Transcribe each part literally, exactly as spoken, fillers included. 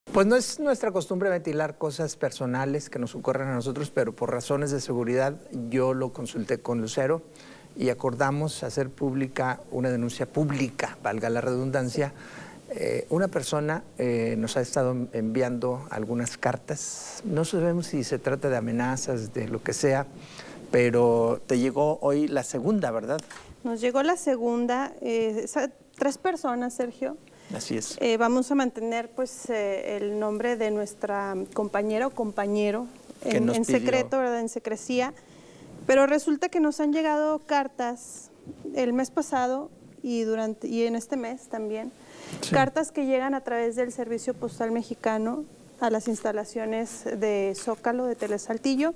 Pues no es nuestra costumbre ventilar cosas personales que nos ocurren a nosotros, pero por razones de seguridad yo lo consulté con Lucero y acordamos hacer pública una denuncia pública, valga la redundancia. Eh, una persona eh, nos ha estado enviando algunas cartas, no sabemos si se trata de amenazas, de lo que sea, pero te llegó hoy la segunda, ¿verdad? Nos llegó la segunda, eh, tres personas, Sergio. Así es. Eh, vamos a mantener pues eh, el nombre de nuestra compañera o compañero en, en secreto, ¿verdad? En secrecía. Pero resulta que nos han llegado cartas el mes pasado y, durante, y en este mes también. Sí. Cartas que llegan a través del Servicio Postal Mexicano a las instalaciones de Zócalo, de Telesaltillo.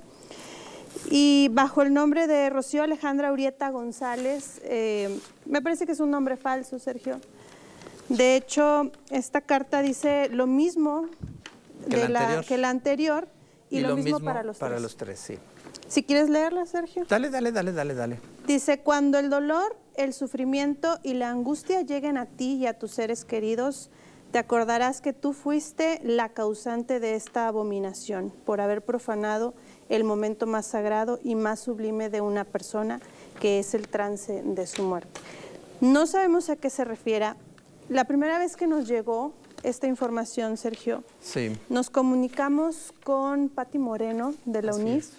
Y bajo el nombre de Rocío Alejandra Urieta González, eh, me parece que es un nombre falso, Sergio. De hecho, esta carta dice lo mismo que, de la, la, anterior. que la anterior y, y lo, lo mismo, mismo para los para tres. los tres, sí. Si quieres leerla, Sergio. Dale, dale, dale, dale, dale. Dice, cuando el dolor, el sufrimiento y la angustia lleguen a ti y a tus seres queridos, te acordarás que tú fuiste la causante de esta abominación por haber profanado el momento más sagrado y más sublime de una persona, que es el trance de su muerte. No sabemos a qué se refiere. La primera vez que nos llegó esta información, Sergio, sí. nos comunicamos con Pati Moreno de la Así UNIF es.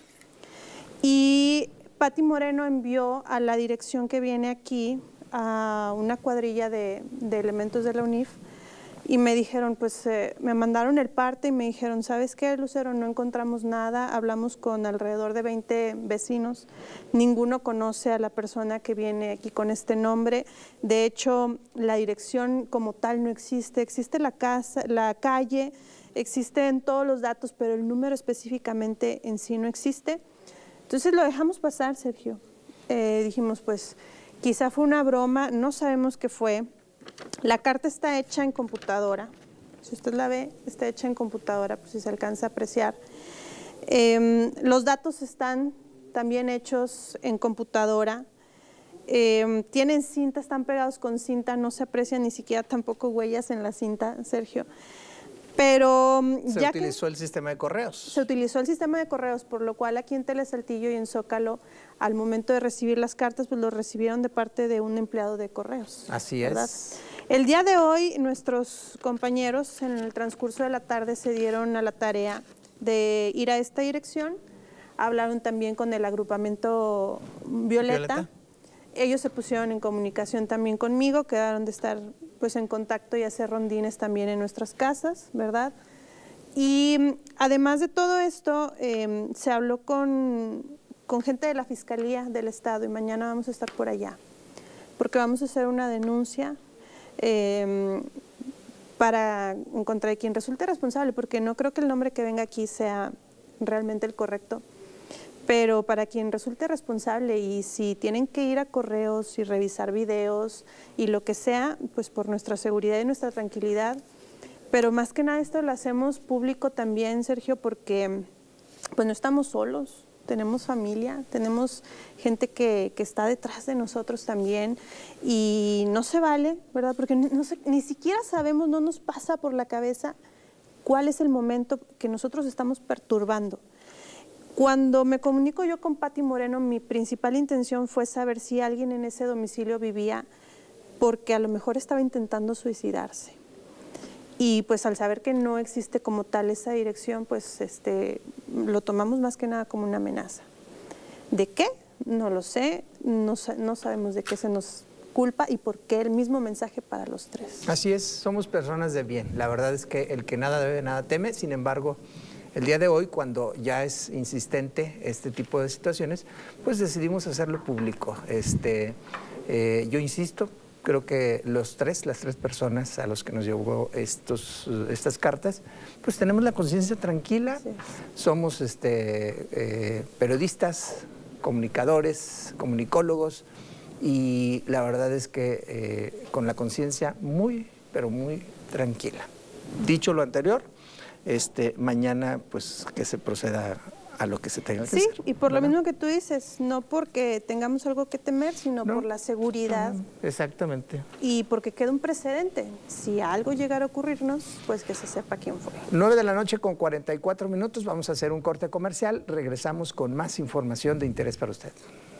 y Pati Moreno envió a la dirección que viene aquí a una cuadrilla de, de elementos de la UNIF y me dijeron, pues eh, me mandaron el parte y me dijeron, ¿sabes qué, Lucero? No encontramos nada, hablamos con alrededor de veinte vecinos, ninguno conoce a la persona que viene aquí con este nombre. De hecho, la dirección como tal no existe, existe la casa, la calle, existen todos los datos, pero el número específicamente en sí no existe. Entonces lo dejamos pasar, Sergio. Eh, dijimos, pues quizá fue una broma, no sabemos qué fue. La carta está hecha en computadora, si usted la ve, está hecha en computadora, pues si se alcanza a apreciar. Eh, los datos están también hechos en computadora, eh, tienen cinta, están pegados con cinta, no se aprecian ni siquiera tampoco huellas en la cinta, Sergio. Pero se ya utilizó que el sistema de correos. Se utilizó el sistema de correos, por lo cual aquí en Telesaltillo y en Zócalo, al momento de recibir las cartas, pues lo recibieron de parte de un empleado de correos. Así ¿verdad? es. El día de hoy, nuestros compañeros en el transcurso de la tarde se dieron a la tarea de ir a esta dirección. Hablaron también con el agrupamiento Violeta. Violeta. Ellos se pusieron en comunicación también conmigo, quedaron de estar pues en contacto y hacer rondines también en nuestras casas, ¿verdad? Y además de todo esto, eh, se habló con, con gente de la Fiscalía del Estado y mañana vamos a estar por allá, porque vamos a hacer una denuncia eh, para encontrar a quien resulte responsable, porque no creo que el nombre que venga aquí sea realmente el correcto, pero para quien resulte responsable, y si tienen que ir a correos y revisar videos y lo que sea, pues por nuestra seguridad y nuestra tranquilidad. Pero más que nada esto lo hacemos público también, Sergio, porque pues no estamos solos, tenemos familia, tenemos gente que, que está detrás de nosotros también y no se vale, ¿verdad? Porque no se, ni siquiera sabemos, no nos pasa por la cabeza cuál es el momento que nosotros estamos perturbando. Cuando me comunico yo con Pati Moreno, mi principal intención fue saber si alguien en ese domicilio vivía, porque a lo mejor estaba intentando suicidarse. Y pues al saber que no existe como tal esa dirección, pues este, lo tomamos más que nada como una amenaza. ¿De qué? No lo sé, no, no sabemos de qué se nos culpa y por qué el mismo mensaje para los tres. Así es, somos personas de bien. La verdad es que el que nada debe, nada teme. Sin embargo, el día de hoy, cuando ya es insistente este tipo de situaciones, pues decidimos hacerlo público. Este, eh, yo insisto, creo que los tres, las tres personas a los que nos llegó estos, estas cartas, pues tenemos la conciencia tranquila, sí. Somos este, eh, periodistas, comunicadores, comunicólogos, y la verdad es que eh, con la conciencia muy, pero muy tranquila. Dicho lo anterior, este, mañana pues que se proceda a lo que se tenga que sí, hacer. Sí, y por ¿verdad? lo mismo que tú dices, no porque tengamos algo que temer, sino No, por la seguridad. No, exactamente. Y porque queda un precedente. Si algo llegara a ocurrirnos, pues que se sepa quién fue. nueve de la noche con cuarenta y cuatro minutos, vamos a hacer un corte comercial. Regresamos con más información de interés para usted.